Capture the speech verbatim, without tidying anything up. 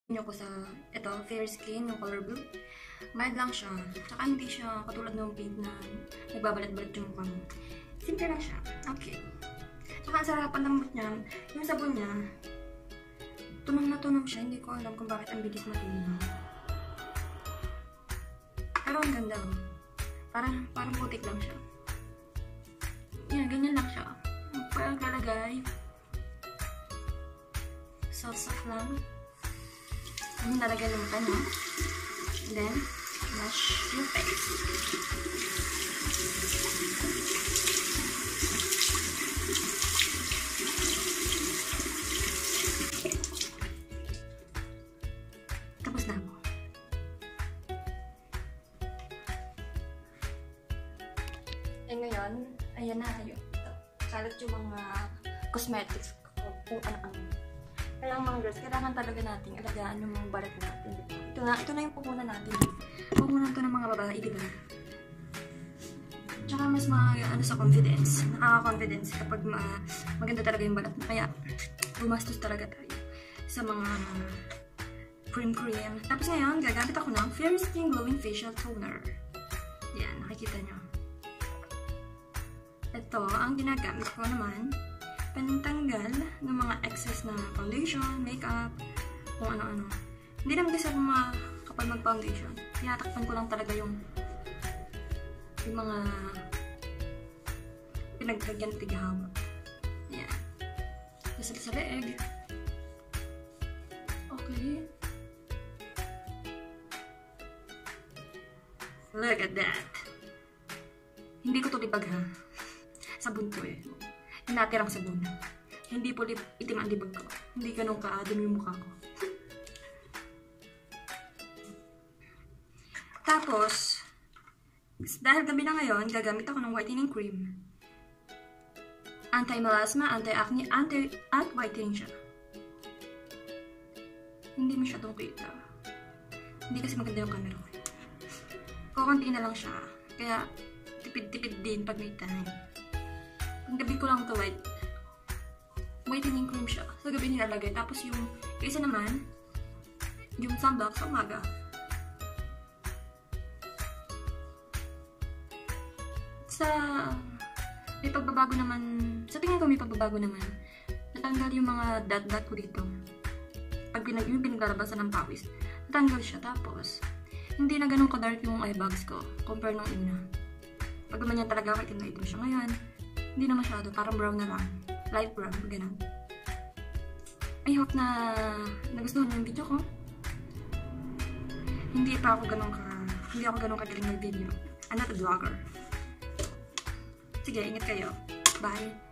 nyo ko sa ito, fair skin, yung color blue. Mild lang siya. Tsaka hindi siya katulad ng pink na nagbabalat-balat yung mukha mo. Simple lang siya. Okay. Tsaka ang sarapan lambot niya. Yung sabon niya, tunog na tunog siya. Hindi ko alam kung bakit ang bilis matunog. Pero ang ganda. Parang, parang putik lang siya. Yan, ganyan lang siya. Parang lalagay. Soft-soft lang. Yung nalagay ng mata niyo. Then, wash your face. Tapos na ako. Eh ngayon, ayan na yun. Kalat yung mga cosmetics ko, kung ano-ano. Kaya mga girls, kailangan talaga natin alagaan yung mga balat natin. Ito na, ito na yung pupunan natin. Pupunan to ng mga babae, di ba? Tsaka mas mga, ano sa confidence. Nakaka-confidence kapag ma maganda talaga yung balat mo. Kaya, bumastos talaga tayo sa mga cream-cream. Tapos ngayon, gagamit ako ng Fair Skin Glowing Facial Toner. Yan, nakikita nyo. Ito, ang ginagamit ko naman, pantanggal ng mga excess na foundation, makeup, kung ano-ano. Hindi naman kasi ako makapal mag-foundation. Tinatakpan ko lang talaga yung yung mga pinaglagyan tigahawak. Ayan. Tapos sa leeg. Okay. Look at that. Hindi ko to libag ha. Sabon to eh. Natirang sabon. Hindi po itim ang libag ko. Hindi ganun ka-adam yung mukha ko. Tapos, dahil gabi na ngayon, gagamit ako ng whitening cream. Anti-melasma, anti-acne, anti-whitening siya. Hindi masyadong kita. Hindi kasi maganda yung camera ko. Kukunti na lang siya. Kaya, tipid-tipid din pag may time. Ang gabi ko lang ito white. Whitening cream siya. Sa gabi nilalagay. Tapos yung isa naman, yung sunblock sa umaga. Sa may pagbabago naman, sa tingin ko may pagbabago naman. Natanggal yung mga dot-dot ko dito. Pag pinag yung pinaglalabasan ng pawis, natanggal siya. Tapos, hindi na ganun ka-dark yung eye bags ko compare nung una. Pag naman yan talaga, itim na itim siya ngayon. Hindi na masyado, parang brown na lang. Light brown, ganun. I hope na nagustuhan niyo yung video ko. Hindi pa ako ganun ka, hindi ako ganun kagaling mag-video. I'm not a vlogger. Sige, ingat kayo. Bye!